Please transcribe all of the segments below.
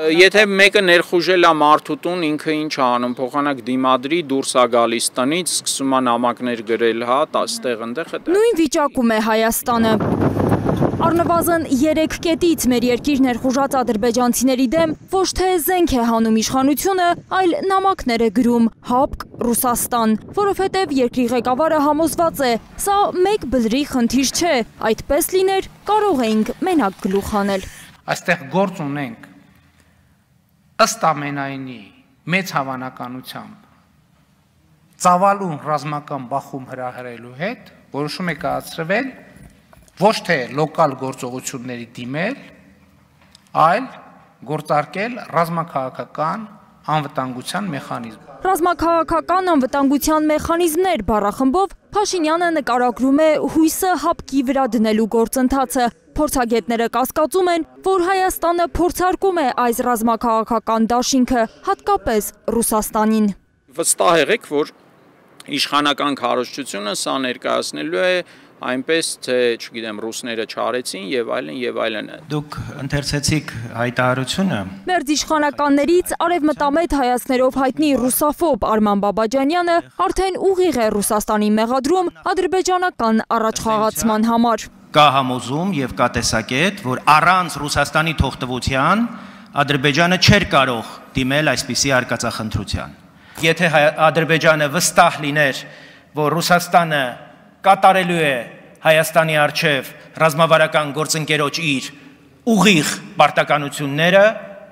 Եթե մեկը ներխուժել է մարդու տուն, ինքը ինչ անում, փոխանակ դիմադրի, դուրս է գալիս տնից, սկսում է նամակներ գրել, հա, այստեղ այնտեղ է։ Նույն վիճակում է Հայաստանը։ Առնվազն 3 կետից մեր երկիր ներխուժած ադրբեջանցիների դեմ ոչ թե զենք է հանում իշխանությունը, այլ նամակներ է գրում ՀԱՊԿ Ռուսաստան, որովհետև երկրի ղեկավարը համոզված է, սա մեկ բլրի խնդիր չէ, այդպես լիներ կարող էինք մենակ գլուխ հանել։ Այստեղ գործ ունենք ըստ ամենայնի մեծ հավանականությամբ ծավալուն ռազմական բախում հրահրելու հետ որոշում է կայացրվել ոչ թե լոկալ գործողությունների դիմել, այլ գործարկել ռազմաքաղաքական անվտանգության մեխանիզմ։ Ռազմաքաղաքական անվտանգության մեխանիզմներ բառախմբով Փաշինյանը նկարագրում է հույսը ՀԱՊԿ-ի վրա դնելու գործընթացը։ Փորձագետները կասկածում են, որ Հայաստանը փորձարկում է այս ռազմաքաղաքական դաշինքը, հատկապես Ռուսաստանին։ Վստահ եղեք, որ իշխանական քարոզչությունը սա ներկայացնելու է այնպես, թե, չգիտեմ, ռուսները չարեցին եւ այլն։ Դուք ընթերցեցիք հայտարարությունը։ Մերձ իշխանականներից արևմտամետ հայացքներով հայտնի ռուսաֆոբ Արման Բաբաջանյանը արդեն ուղիղ է Ռուսաստանի մեղադրում ադրբեջանական առաջխաղացման համար։ Կա համոզում եւ կա տեսակետ, որ առանց Ռուսաստանի թողտվության Ադրբեջանը չէր կարող դիմել այսպիսի արկածախնդրության։ Եթե Ադրբեջանը վստահ լիներ, որ Ռուսաստանը կատարելու է Հայաստանի առջև ռազմավարական գործընկերոջ իր ուղիղ պարտականությունները,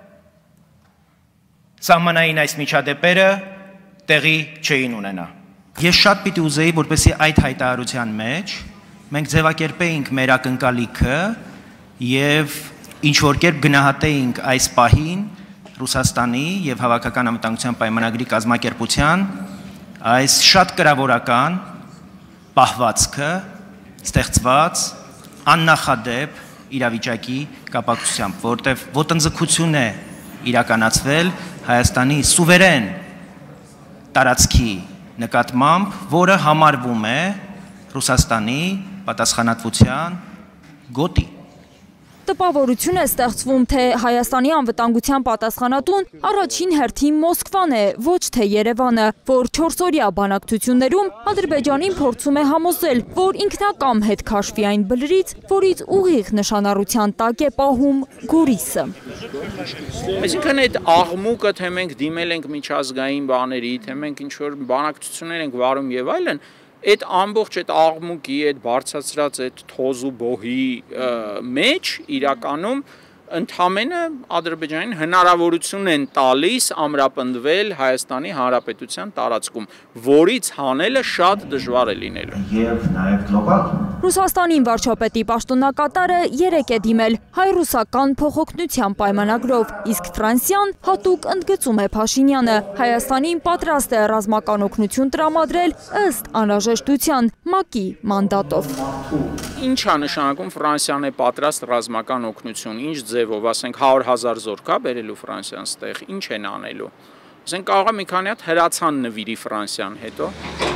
սահմանային այս միջադեպերը տեղի չէին ունենա։ Ես շատ պիտի ուզեի, որպեսզի այդ հայտարարության մեջ մենք ձևակերպեինք մեր ակնկալիքը եւ ինչ-որ կերպ գնահատեինք այս պահին Ռուսաստանի եւ Հավաքական անվտանգության պայմանագրի կազմակերպության այս շատ կրավորական պահվածքը ստեղծված աննախադեպ իրավիճակի կապակցությամբ, որտեղ ոտնձգություն է իրականացվել Հայաստանի սուվերեն տարածքի նկատմամբ, որը համարվում է Ռուսաստանի պատասխանատվության գոտի։ Տպավորություն է ստեղծվում, թե Հայաստանի անվտանգության պատասխանատուն առաջին հերթին Մոսկվան է, ոչ թե Երևանը, որ 4-օրյա բանակցություններում Ադրբեջանին փորձում է համոզել, որ ինքնակամ հետ քաշվի այն բլրից, որից ուղիղ նշանառության տակ է պահում Գորիսը։ Այսինքն այդ աղմուկը, թե մենք դիմել ենք միջազգային բաների, թե մենք ինչ-որ բանակցություններ ենք վարում եւ այլն, այդ ամբողջ այդ աղմուկի, այդ բարձրացրած այդ թոզու բոհի մեջ իրականում ընդհանրապես Ադրբեջանին հնարավորություն են տալիս ամրապնդվել Հայաստանի Հանրապետության տարածքում, որից հանելը շատ դժվար է լինելու։ Եվ նաև գլոբալ։ Ռուսաստանին վարչապետի պաշտոնակատարը 3 է դիմել հայ-ռուսական փոխօգնության պայմանագրով, իսկ Ֆրանսիան հատուկ ընդգծում է Փաշինյանը, Հայաստանին պատրաստ է ռազմական օգնություն տրամադրել ըստ անհրաժեշտության ՄԱԿ-ի մանդատով։ Ինչ է նշանակում Ֆրանսիան է պատրաստ ռազմական օգնություն, ինչ ձևով, ասենք 100,000 զոր կա բերելու Ֆրանսիան ստեղ, ինչ են անելու։ Ասենք կարող է մի քանի հատ հրացան նվիրի Ֆրանսիան հետո։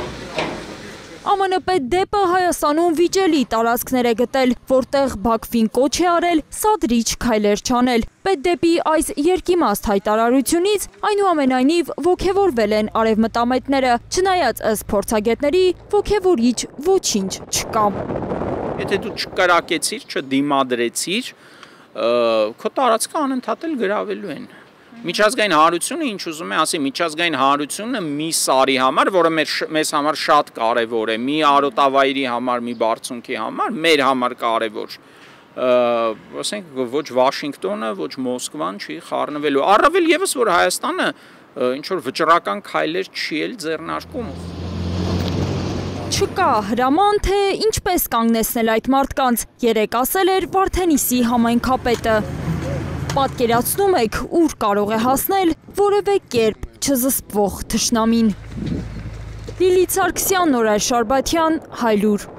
ԱՄՆ պետդեպը Հայաստանում վիճելի տարածքներ է գտել, որտեղ Բաքվին կոչ է արել սադրիչ քայլեր չանել։ Պետդեպի այս երկիմաստ հայտարարությունից այնուամենայնիվ ոգևորվել են արևմտամետները, չնայած ըստ փորձագետների ոգևորիչ ոչինչ չկա։ Եթե դու չկրակեցիր, չդիմադրեցիր, քո տարածքը անընդհատ էլ գրավելու են։ Միջազգային հանրությունը ինչ ուզում է ասի, միջազգային հանրությունը մի սարի համար, որը մեզ համար շատ կարևոր է, մի արոտավայրի համար, մի բարձունքի համար, մեր համար կարևոր, ասենք ոչ Վաշինգտոնը, ոչ Մոսկվան չի խառնվելու։ Առավել եւս որ Հայաստանը ինչ որ վճռական քայլեր չի էլ ձեռնարկում։ Չկա հրաման, թե ինչպես կանգնեցնել այդ մարդկանց, երեկ ասել էր Վարդենիսի համայնքապետը։ Պատկերացնում եք, ուր կարող է հասնել որևէ կերպ չզսպվող թշնամին։ Լիլիթ Սարգսյան, Նորայր Շարբաթյան, Հայլուր։